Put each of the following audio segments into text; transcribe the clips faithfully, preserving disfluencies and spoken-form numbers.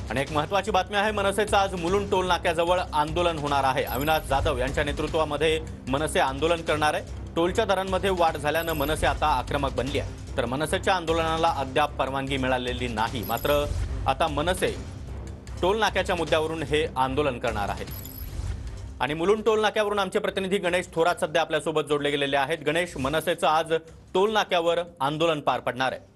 आणि एक महत्त्वाची बातमी आहे, मनसेचं आज मुलुंड टोल नाक्याजवळ आंदोलन होणार आहे। अविनाश जाधव यांच्या नेतृत्वामध्ये मनसे आंदोलन करणार आहे। टोलच्या दरांमध्ये वाढ झाल्यानं मनसे आता आक्रमक बनली आहे। तर मनसेच्या आंदोलनाला अद्याप परवानगी मिळालेली नाही। मात्र आता मनसे टोल नाक्याच्या मुद्द्यावरून हे आंदोलन करणार आहे। आणि मुलुंड टोल नाक्यावरून आमचे प्रतिनिधी गणेश थोरात सध्या आपल्या सोबत जोडले गेलेले आहेत। गणेश, मनसेचं आज टोल नाक्यावर आंदोलन पार पडणार आहे।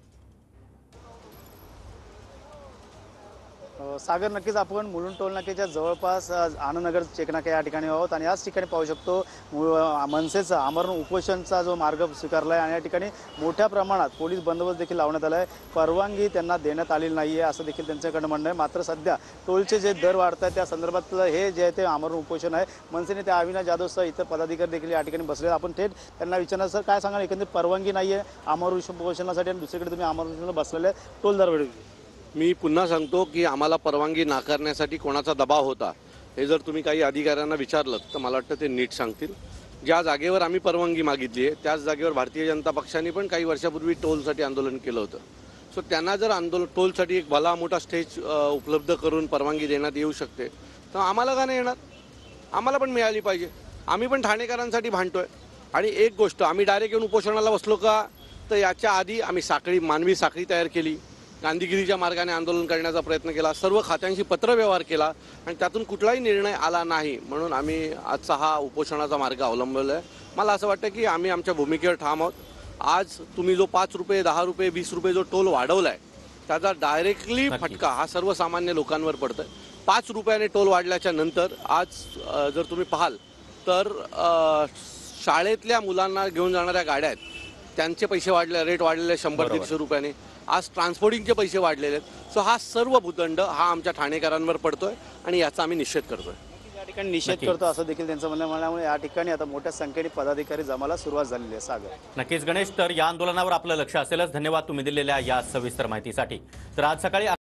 सागर, नक्कीच आपण मुलुंड टोल नाक्याच्या जवळपास आनंदनगर चेकनाका या ठिकाणी आहोत आणि याच ठिकाणी पाहू शकतो मनसेचा आमरण उपोषणचा जो मार्ग स्वीकारला आहे आणि या ठिकाणी मोठ्या प्रमाणात पोलीस बंदोबस्त देखील लावण्यात आला आहे। परवानगी त्यांना देण्यात आलेली नाही आहे असं देखील त्यांच्याकडनं म्हणणं आहे। मात्र सध्या टोलचे जे दर वाढत आहेत त्या संदर्भातलं हे जे आहे ते आमरण उपोषण आहे। मनसेने त्या अविनाश जाधवसह इतर पदाधिकारी देखील या ठिकाणी बसले। आपण थेट त्यांना विचारणार, सर काय सांगाल, एकंदरीत परवानगी नाही आहे आमरण उपोषणासाठी आणि दुसरीकडे तुम्ही आमरण उपोषणाला बसलेले टोल दरवेळी? मी पुन्हा सांगतो की आम्हाला परवानगी नाकारण्यासाठी कोणाचा दबाव होता हे जर तुम्ही काही अधिकाऱ्यांना विचारलं तर मला वाटतं ते नीट सांगतील। ज्या जागेवर आम्ही परवानगी मागितली आहे त्याच जागेवर भारतीय जनता पक्षाने पण काही वर्षापूर्वी टोलसाठी आंदोलन केलं होतं। सो त्यांना जर आंदोलन टोलसाठी एक भला मोठा स्टेज उपलब्ध करून परवानगी देण्यात येऊ शकते तर आम्हाला का नाही येणार? आम्हाला पण मिळाली पाहिजे। आम्ही पण ठाणेकरांसाठी भांडतोय। आणि एक गोष्ट, आम्ही डायरेक्ट येऊन उपोषणाला बसलो का, तर याच्या आधी आम्ही साखळी मानवी साखळी तयार केली, गांधीगिरीच्या मार्गाने आंदोलन करण्याचा प्रयत्न केला, सर्व खात्यांशी पत्रव्यवहार केला आणि त्यातून कुठलाही निर्णय आला नाही। म्हणून आम्ही आजचा हा उपोषणाचा मार्ग अवलंबलेला आहे। मला असं वाटतं की आम्ही आमच्या भूमिकेवर ठाम आहोत। आज तुम्ही जो पाच रुपये दहा रुपये वीस रुपये जो टोल वाढवला आहे त्याचा डायरेक्टली फटका हा सर्वसामान्य लोकांवर पडतोय। पाच रुपयाने टोल वाढल्याच्या नंतर आज जर तुम्ही पाहाल तर शाळेतल्या मुलांना घेऊन जाणाऱ्या गाड्या आहेत त्यांचे पैसे वाढले, रेट वाढलेले शंभर दीडशे रुपयाने। आज ट्रान्सपोर्टिंगचे पैसे वाढलेले आहेत। सो हा सर्व भूदंड हा आमच्या ठाणेकरांवर पडतोय आणि याचा आम्ही निषेध करतोय। या ठिकाणी निषेध करतो असं देखील त्यांचं म्हणणं म्हणल्यामुळे या ठिकाणी आता मोठ्या संख्येने पदाधिकारी जमायला सुरुवात झालेली आहे। सागर, नक्कीच गणेश, तर या आंदोलनावर आपलं लक्ष असेलच। धन्यवाद तुम्ही दिलेल्या या सविस्तर माहितीसाठी। तर आज सकाळी